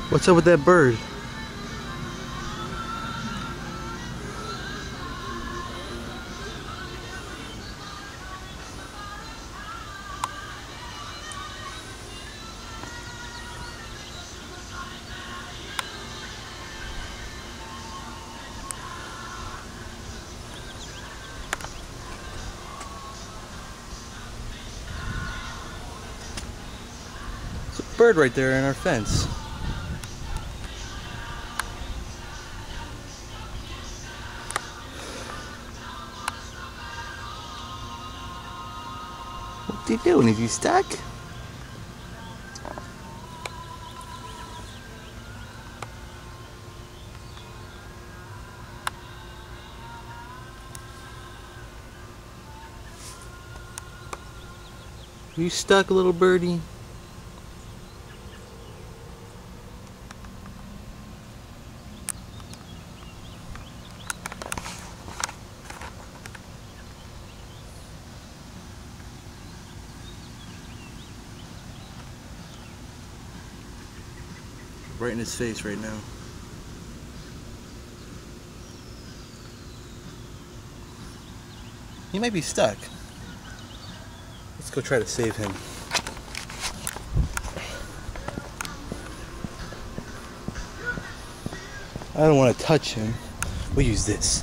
What's up with that bird? There's a bird right there in our fence. What's he doing? Is he stuck? You stuck, little birdie? Right in his face right now. He might be stuck. Let's go try to save him. I don't want to touch him. We'll use this.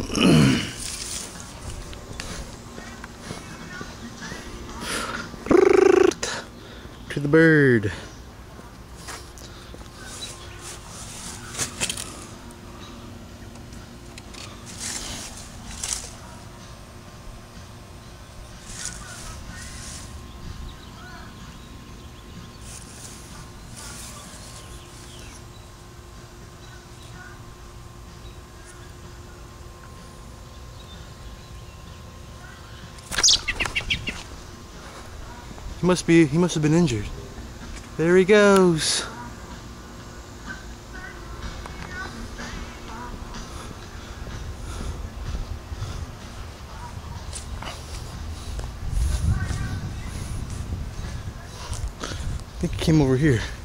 To the bird. He must have been injured. There he goes. I think he came over here.